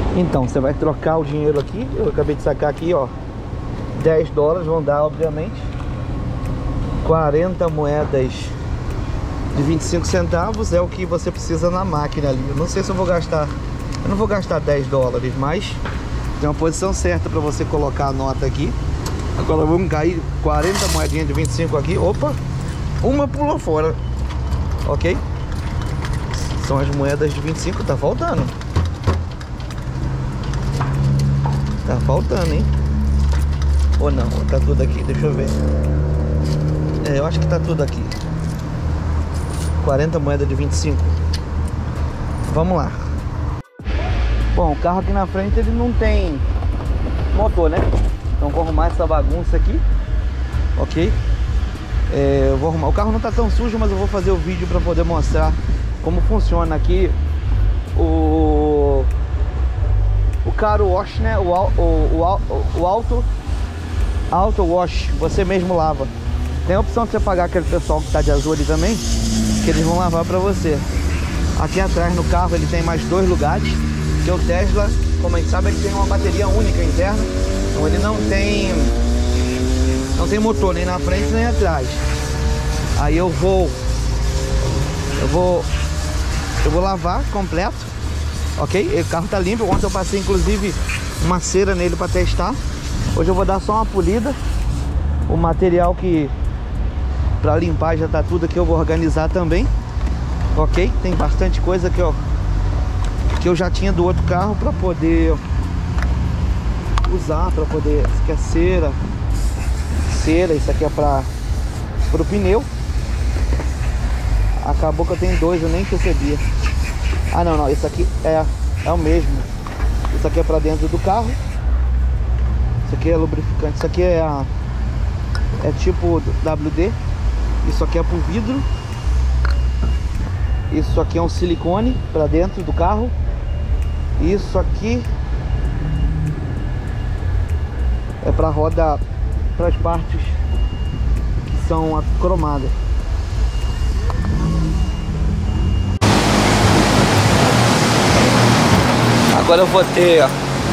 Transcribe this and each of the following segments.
Então, você vai trocar o dinheiro aqui. Eu acabei de sacar aqui, ó, 10 dólares, vão dar, obviamente, 40 moedas de 25 centavos. É o que você precisa na máquina ali. Eu não sei se eu vou gastar, eu não vou gastar 10 dólares, mas tem uma posição certa para você colocar a nota aqui. Agora vamos cair 40 moedinhas de 25 aqui. Opa, uma pulou fora. Ok? São as moedas de 25, tá faltando. Tá faltando, hein? Ou não, tá tudo aqui, deixa eu ver. É, eu acho que tá tudo aqui. 40 moedas de 25. Vamos lá. Bom, o carro aqui na frente ele não tem motor, né? Então vou arrumar essa bagunça aqui. Ok? Eu vou arrumar. O carro não tá tão sujo, mas eu vou fazer o vídeo para poder mostrar como funciona aqui o car wash, né? O auto wash, você mesmo lava. Tem a opção de você pagar aquele pessoal que tá de azul ali também, que eles vão lavar pra você. Aqui atrás no carro ele tem mais 2 lugares, que o Tesla, como a gente sabe, ele tem uma bateria única interna. Então ele não tem motor nem na frente nem atrás. Aí eu vou lavar completo, ok? O carro tá limpo. Ontem eu passei inclusive uma cera nele para testar. Hoje eu vou dar só uma polida. O material que para limpar já tá tudo aqui, eu vou organizar também, ok? Tem bastante coisa que eu já tinha do outro carro para poder usar, para poder. Isso aqui é cera, isso aqui é para o pneu. Acabou que eu tenho 2, eu nem percebia. Ah, não, isso aqui é o mesmo. Isso aqui é para dentro do carro. Isso aqui é lubrificante. Isso aqui é tipo WD. Isso aqui é pro vidro. Isso aqui é um silicone para dentro do carro. Isso aqui é para roda, para as partes que são cromadas. Agora eu vou ter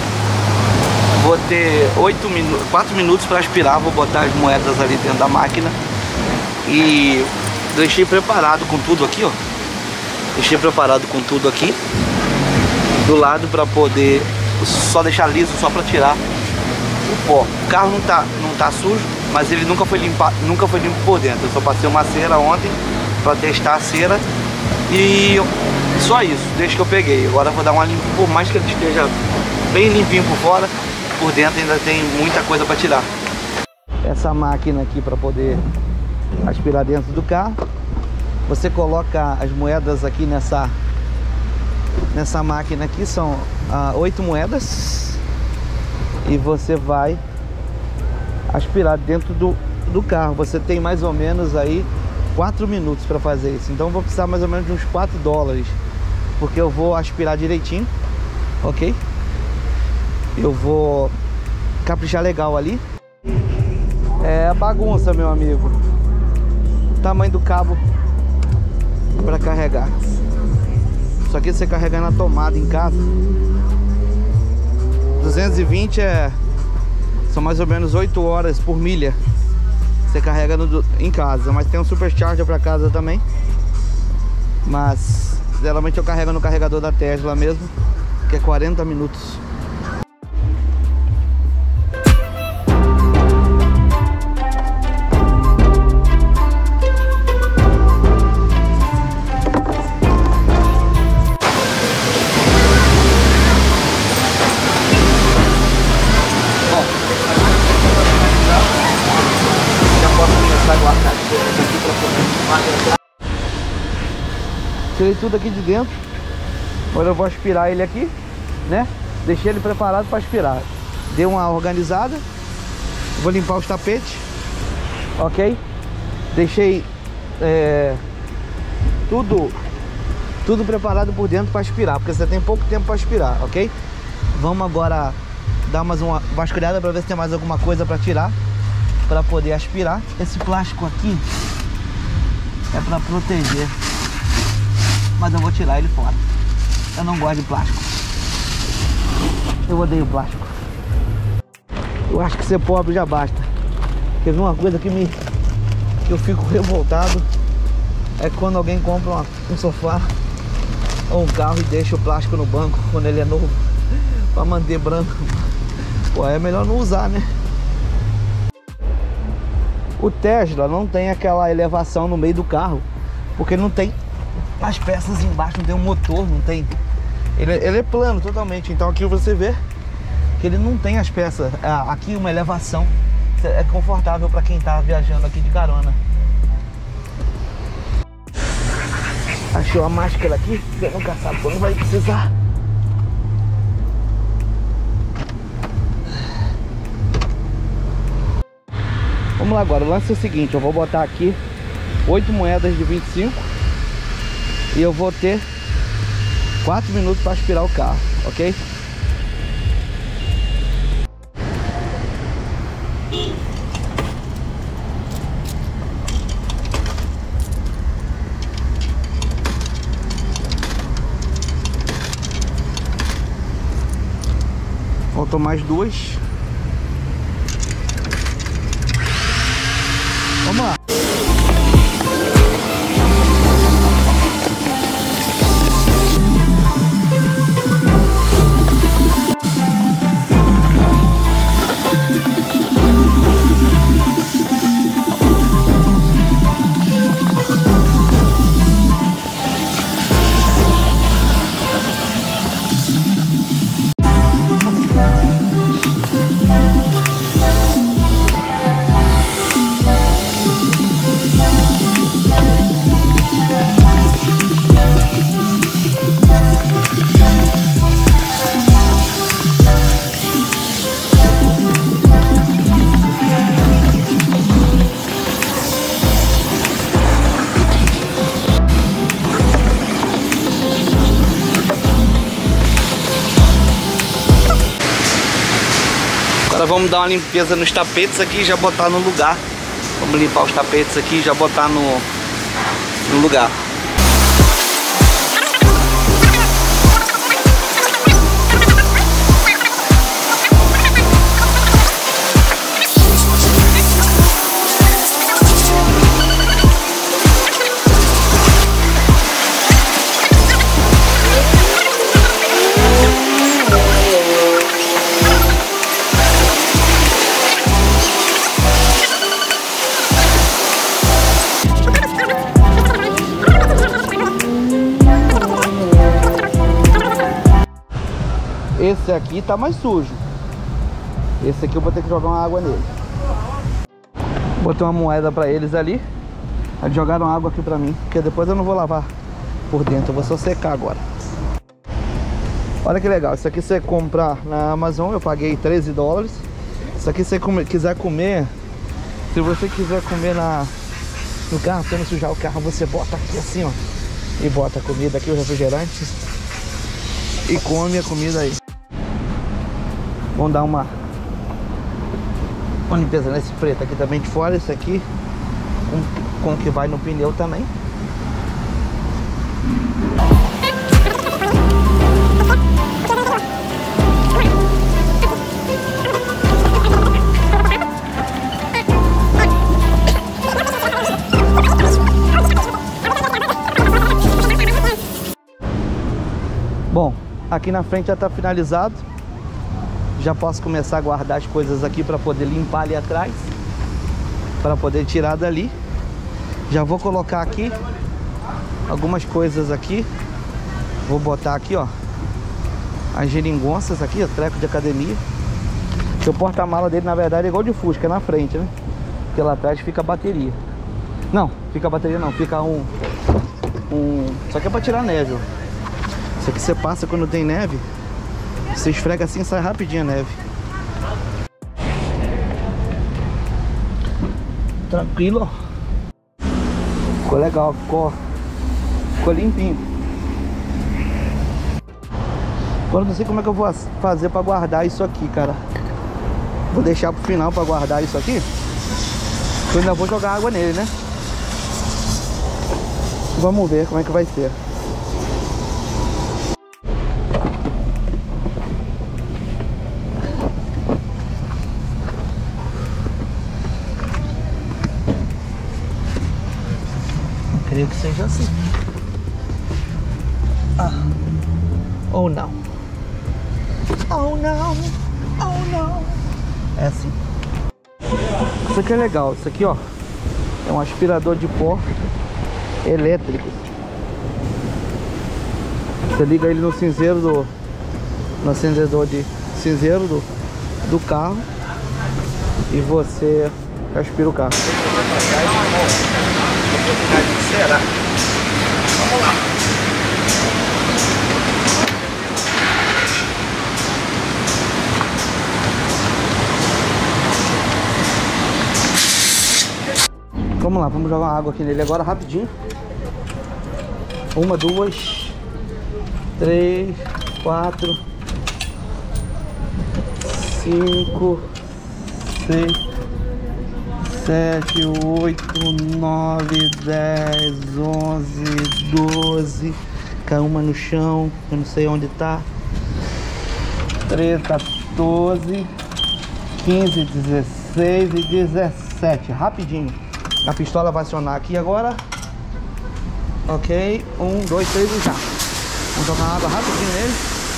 4 minutos para aspirar. Vou botar as moedas ali dentro da máquina. E deixei preparado com tudo aqui, ó. Deixei preparado com tudo aqui do lado para poder só deixar liso, só para tirar o pó. O carro não tá sujo, mas ele nunca foi limpo por dentro. Eu só passei uma cera ontem para testar a cera e só isso, desde que eu peguei. Agora eu vou dar uma limpa, por mais que ele esteja bem limpinho por fora, por dentro ainda tem muita coisa para tirar. Essa máquina aqui para poder aspirar dentro do carro. Você coloca as moedas aqui nessa máquina aqui, são 8 moedas, e você vai aspirar dentro do carro. Você tem mais ou menos aí 4 minutos para fazer isso. Então eu vou precisar mais ou menos de uns 4 dólares, porque eu vou aspirar direitinho, ok? Eu vou caprichar legal ali. É bagunça, meu amigo. O tamanho do cabo para carregar. Isso aqui você carregar na tomada em casa. 220 são mais ou menos 8 horas por milha. Você carrega em casa, mas tem um supercharger para casa também. Mas geralmente eu carrego no carregador da Tesla mesmo, que é 40 minutos. Tirei tudo aqui de dentro. Agora eu vou aspirar ele aqui, né? Deixei ele preparado para aspirar. Dei uma organizada. Vou limpar os tapetes, ok? Deixei tudo preparado por dentro para aspirar, porque você tem pouco tempo para aspirar, ok? Vamos agora dar mais uma vasculhada para ver se tem mais alguma coisa para tirar, para poder aspirar. Esse plástico aqui é para proteger, mas eu vou tirar ele fora. Eu não gosto de plástico. Eu odeio plástico. Eu acho que ser pobre já basta. Quer ver uma coisa que eu fico revoltado? É quando alguém compra um sofá ou um carro e deixa o plástico no banco quando ele é novo, pra manter branco. Pô, é melhor não usar, né? O Tesla não tem aquela elevação no meio do carro, porque não tem as peças embaixo, não tem um motor, não tem. Ele é plano totalmente, então aqui você vê que ele não tem as peças. Aqui uma elevação é confortável para quem tá viajando aqui de carona. Achou a máscara aqui, pegou um caçapão, vai precisar. Vamos lá agora, o lance é o seguinte, eu vou botar aqui 8 moedas de 25 e eu vou ter 4 minutos para aspirar o carro, ok? Faltam mais 2. Vamos lá. Agora vamos dar uma limpeza nos tapetes aqui e já botar no lugar. Vamos limpar os tapetes aqui e já botar no lugar. Esse aqui tá mais sujo. Esse aqui eu vou ter que jogar uma água nele. Botei uma moeda pra eles ali. Eles jogaram água aqui pra mim, porque depois eu não vou lavar por dentro, eu vou só secar agora. Olha que legal, isso aqui você comprar na Amazon, eu paguei 13 dólares. Isso aqui se você quiser comer, se você quiser comer no carro, pra não sujar o carro, você bota aqui assim, ó. E bota a comida aqui, o refrigerante. E come a comida aí. Vamos dar uma limpeza nesse preto aqui também de fora. Esse aqui com o que vai no pneu também. Bom, aqui na frente já está finalizado. Já posso começar a guardar as coisas aqui para poder limpar ali atrás, para poder tirar dali. Já vou colocar aqui algumas coisas aqui. Vou botar aqui, ó, as geringonças aqui, ó, treco de academia. O porta-mala dele, na verdade, é igual de Fusca, é na frente, né? Porque lá atrás fica a bateria. Não, fica a bateria não, fica Só que é para tirar neve, ó. Isso aqui você passa quando tem neve. Você esfrega assim e sai rapidinho a neve. Tranquilo. Ficou legal, ficou limpinho. Agora não sei como é que eu vou fazer pra guardar isso aqui, cara. Vou deixar pro final pra guardar isso aqui. Eu ainda vou jogar água nele, né? Vamos ver como é que vai ser. Creio que seja assim. Ou não. Oh não. Oh não. É assim. Isso aqui é legal. Isso aqui, ó, é um aspirador de pó elétrico. Você liga ele no cinzeiro no acendedor de cinzeiro do carro e você aspira o carro. Será? Vamos lá. Vamos lá, vamos jogar uma água aqui nele agora rapidinho. 1, 2, 3, 4, 5, 6, 7, 8, 9, 10, 11, 12. Caiu uma no chão, eu não sei onde tá. 13, 14, 15, 16 e 17. Rapidinho. A pistola vai acionar aqui agora. Ok. 1, 2, 3 e já. Vamos jogar água rapidinho nele.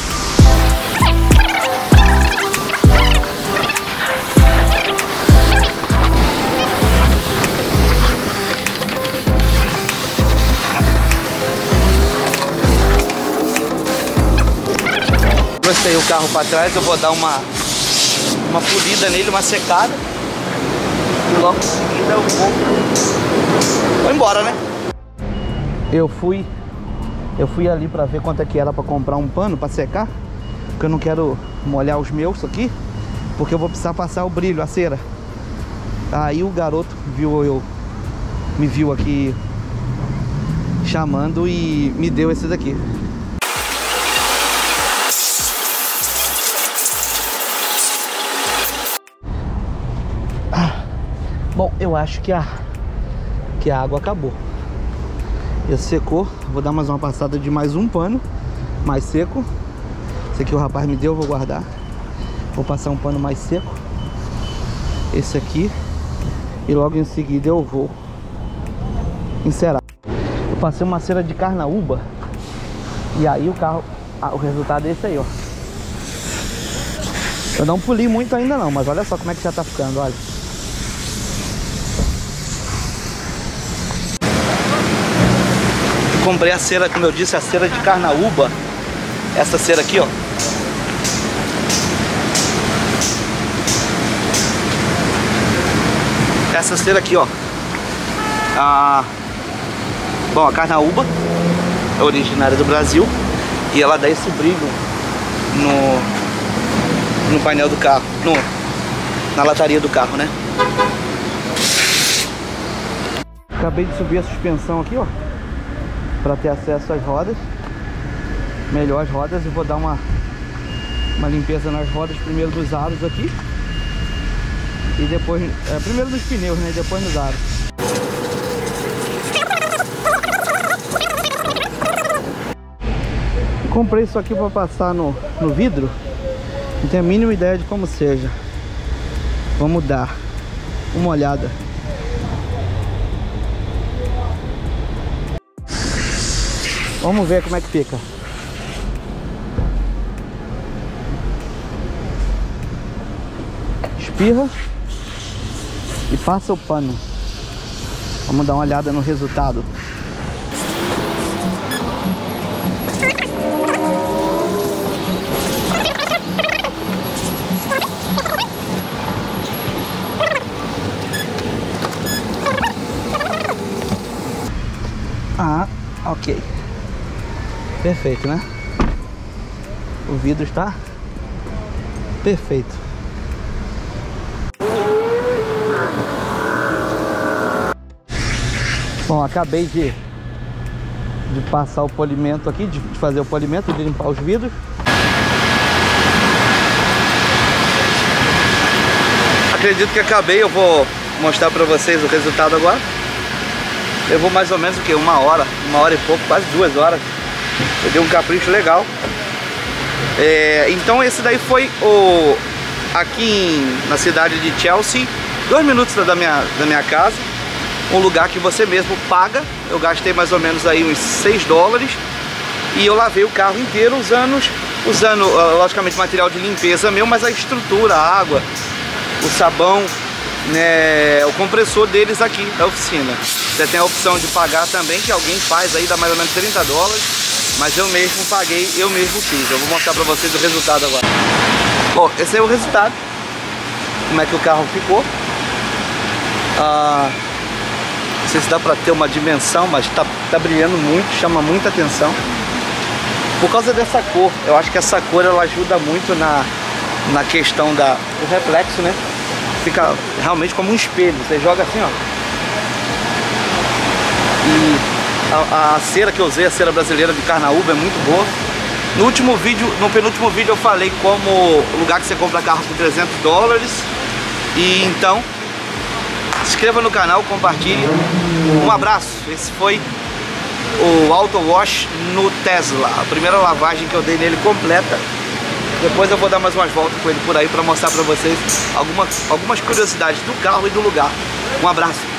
Gostei o carro para trás, eu vou dar uma polida nele, uma secada. E logo em seguida eu vou embora, né? Eu fui ali pra ver quanto é que era pra comprar um pano pra secar, porque eu não quero molhar os meus aqui, porque eu vou precisar passar o brilho, a cera. Aí o garoto me viu aqui chamando e me deu esse daqui. Bom, eu acho que a água acabou. Esse secou. Vou dar mais uma passada de mais um pano mais seco. Esse aqui o rapaz me deu, vou guardar. Vou passar um pano mais seco. Esse aqui. E logo em seguida eu vou encerar. Eu passei uma cera de carnaúba. E aí o carro... o resultado é esse aí, ó. Eu não poli muito ainda não, mas olha só como é que já tá ficando, olha. Comprei a cera, como eu disse, a cera de carnaúba. Essa cera aqui, ó. Essa cera aqui, ó. Bom, a carnaúba é originária do Brasil e ela dá esse brilho no painel do carro, na lataria do carro, né? Acabei de subir a suspensão aqui, ó, para ter acesso às rodas, melhor as rodas, e vou dar uma limpeza nas rodas, primeiro dos aros aqui e depois, primeiro nos pneus, né, e depois nos aros. Comprei isso aqui para passar no vidro, não tenho a mínima ideia de como seja. Vamos dar uma olhada. Vamos ver como é que fica. Espirra e passa o pano. Vamos dar uma olhada no resultado. Ok. Perfeito, né? O vidro está perfeito. Bom, acabei de passar o polimento aqui, de fazer o polimento, de limpar os vidros. Acredito que acabei, eu vou mostrar para vocês o resultado agora. Levou mais ou menos o que? Uma hora e pouco, quase 2 horas. Eu dei um capricho legal. Então esse daí foi aqui na cidade de Chelsea, 2 minutos da minha casa. um lugar que você mesmo paga. Eu gastei mais ou menos aí uns 6 dólares e eu lavei o carro inteiro usando logicamente material de limpeza meu, mas a estrutura, a água, o sabão, né, o compressor deles aqui da oficina. Você tem a opção de pagar também, que alguém faz aí, dá mais ou menos 30 dólares, mas eu mesmo paguei, eu mesmo fiz. Eu vou mostrar pra vocês o resultado agora. Bom, esse é o resultado, como é que o carro ficou. Não sei se dá pra ter uma dimensão, mas tá brilhando muito, chama muita atenção. Por causa dessa cor, eu acho que essa cor ela ajuda muito na questão do reflexo, né? Fica realmente como um espelho, você joga assim, ó. E a cera que eu usei, a cera brasileira de Carnaúba, é muito boa. No penúltimo vídeo eu falei como o lugar que você compra carro por 300 dólares. E então, se inscreva no canal, compartilhe. Um abraço, esse foi o Auto Wash no Tesla, a primeira lavagem que eu dei nele completa. Depois eu vou dar mais umas voltas com ele por aí para mostrar para vocês algumas curiosidades do carro e do lugar. Um abraço.